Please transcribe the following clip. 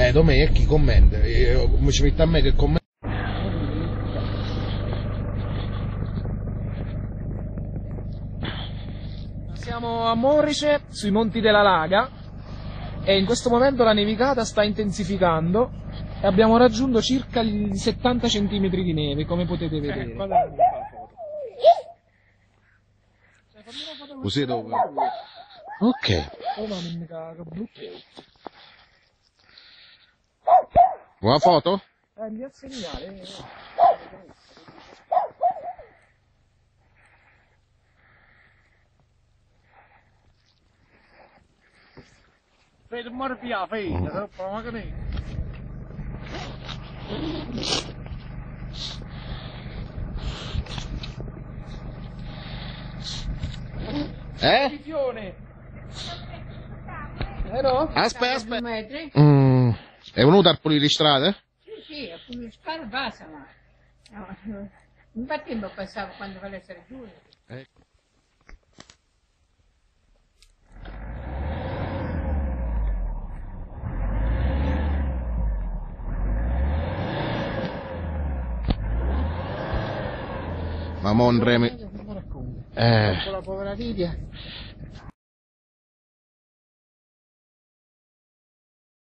Domenico, e chi commenta? Come ci mette a me che commenta? Siamo a Morice, sui Monti della Laga, e in questo momento la nevicata sta intensificando e abbiamo raggiunto circa i 70 cm di neve, come potete vedere. Così dove? Ok. Una foto? Mi ha segnale. Fede muore via, fede, ma che ne? No? Aspetta. È venuto a pulire le strade? Sì, a pulire strada basta, ma no, infatti mi pensavo quando vuole essere giù. Ecco. Ma Mondremi. Con la povera Lidia.